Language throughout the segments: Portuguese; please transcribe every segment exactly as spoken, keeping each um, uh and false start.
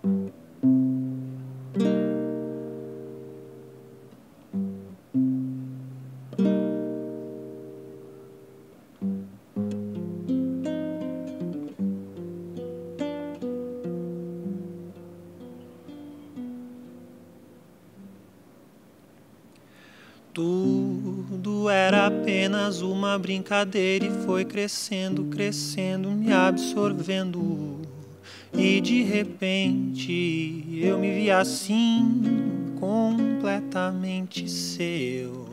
Tudo era apenas uma brincadeira e foi crescendo, crescendo, me absorvendo. E de repente eu me vi assim, completamente seu.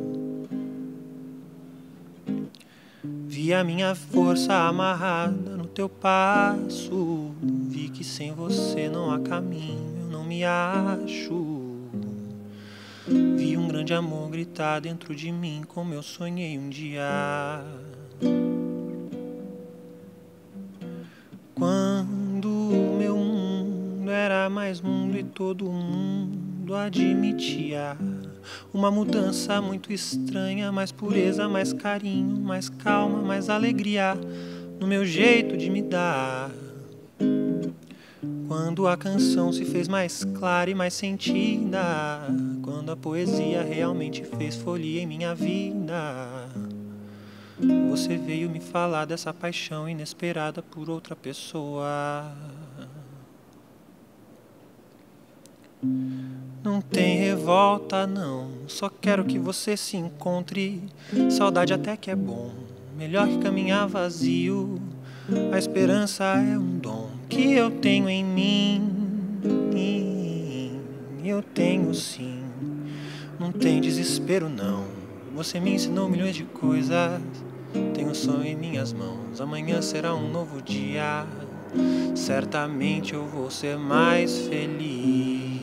Vi a minha força amarrada no teu passo. Vi que sem você não há caminho, eu não me acho. Vi um grande amor gritar dentro de mim, como eu sonhei um dia. Quando o meu mundo era mais mundo e todo mundo admitia uma mudança muito estranha, mais pureza, mais carinho, mais calma, mais alegria no meu jeito de me dar. Quando a canção se fez mais clara e mais sentida, quando a poesia realmente fez folia em minha vida, você veio me falar dessa paixão inesperada por outra pessoa. Não tem revolta não, só quero que você se encontre. Saudade até que é bom, melhor que caminhar vazio. A esperança é um dom que eu tenho em mim. Eu tenho sim, não tem desespero não. Você me ensinou milhões de coisas, tenho um sonho em minhas mãos. Amanhã será um novo dia, certamente eu vou ser mais feliz.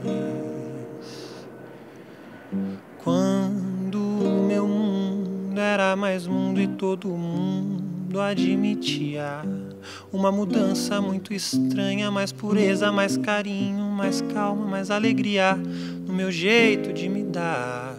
Quando o meu mundo era mais mundo e todo mundo admitia uma mudança muito estranha, mais pureza, mais carinho, mais calma, mais alegria no meu jeito de me dar.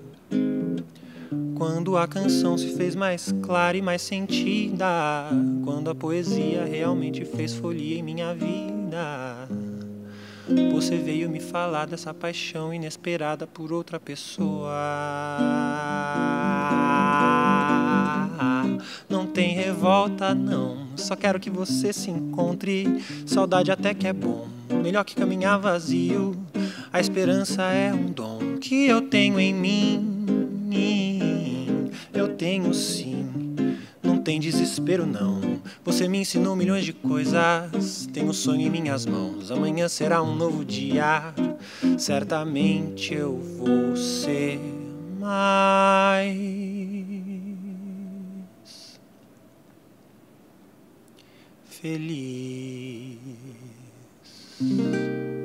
Quando a canção se fez mais clara e mais sentida, quando a poesia realmente fez folia em minha vida, você veio me falar dessa paixão inesperada por outra pessoa. Não tem revolta não, só quero que você se encontre. Saudade até que é bom, melhor que caminhar vazio. A esperança é um dom que eu tenho em mim. Eu tenho sim, não tem desespero não. Você me ensinou milhões de coisas, tenho um sonho em minhas mãos. Amanhã será um novo dia, certamente eu vou ser mais feliz.